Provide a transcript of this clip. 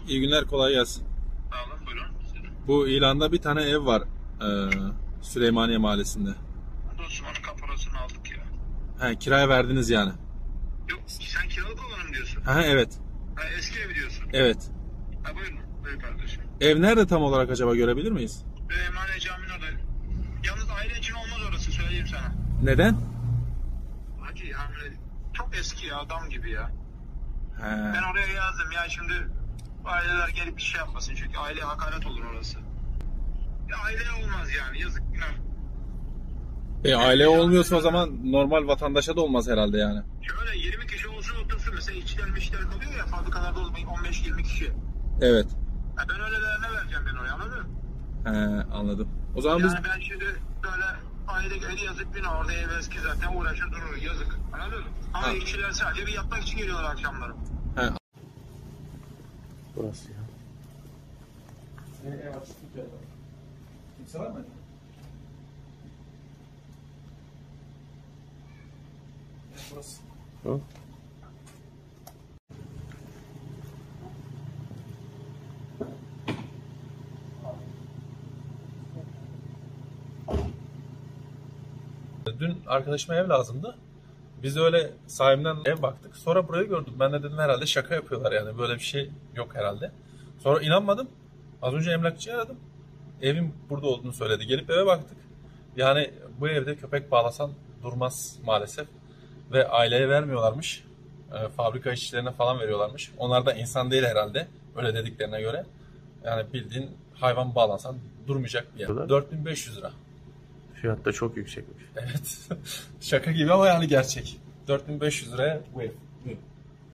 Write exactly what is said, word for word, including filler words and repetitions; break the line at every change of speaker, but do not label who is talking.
İyi günler, kolay gelsin.
Sağ olun, buyurun.
Bu ilanda bir tane ev var e, Süleymaniye Mahallesi'nde.
Dostum onun kaparasını aldık ya.
He, kiraya verdiniz yani.
Yok, sen kiralık olanım diyorsun.
Ha, evet.
Ha, eski ev diyorsun.
Evet.
Ha, buyurun, buyurun kardeşim.
Ev nerede tam olarak acaba, görebilir miyiz?
Emanet Camii'nin orada. Yalnız aile için olmaz orası, söyleyeyim sana.
Neden?
Hacı yani çok eski ya, adam gibi ya.
He.
Ben oraya yazdım ya, şimdi aileler gelip bir şey yapmasın çünkü aileye hakaret olur orası. Ya aileye olmaz yani, yazık günah.
E, aile olmuyorsa o zaman normal vatandaşa da olmaz herhalde yani.
Şöyle yirmi kişi olsun otursun, mesela işçiler mişler kalıyor ya, fabrikalarda olmayı on beş yirmi kişi.
Evet.
Ya ben öylelerine vereceğim ben oraya, anladın mı?
He, anladım. O zaman
Yani
biz...
ben şimdi böyle aile geldi, yazık günah, orada ev eski zaten, uğraşır durur, yazık, anladın mı? Ama
Ha.
işçiler sadece bir yatmak için geliyorlar akşamları.
He.
Burası ya.
Ev açtık ya. Kimse var mı? Burası.
Hı?
Dün arkadaşıma ev lazımdı. Biz öyle sahibinden ev baktık. Sonra burayı gördüm. Ben de dedim herhalde şaka yapıyorlar yani. Böyle bir şey yok herhalde. Sonra inanmadım. Az önce emlakçıyı aradım. Evin burada olduğunu söyledi. Gelip eve baktık. Yani bu evde köpek bağlasan durmaz maalesef. Ve aileye vermiyorlarmış. E, fabrika işçilerine falan veriyorlarmış. Onlar da insan değil herhalde. Öyle dediklerine göre. Yani bildiğin hayvan bağlansan durmayacak bir yer.
Kadar?
dört bin beş yüz lira.
Fiyat da çok yüksekmiş.
Evet. Şaka gibi ama yani gerçek. dört bin beş yüz liraya bu ev. Buyurun.